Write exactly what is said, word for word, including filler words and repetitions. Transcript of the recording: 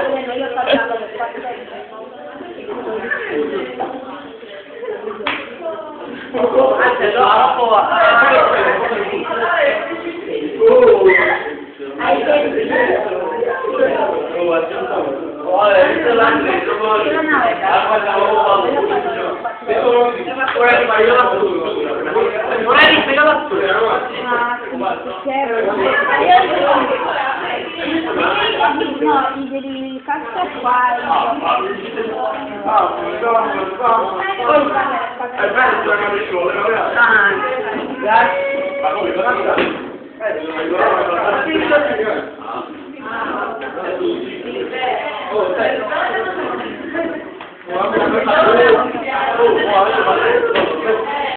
io ho tagliato le quattro. Hai tempo. No, il cazzo qua Oh,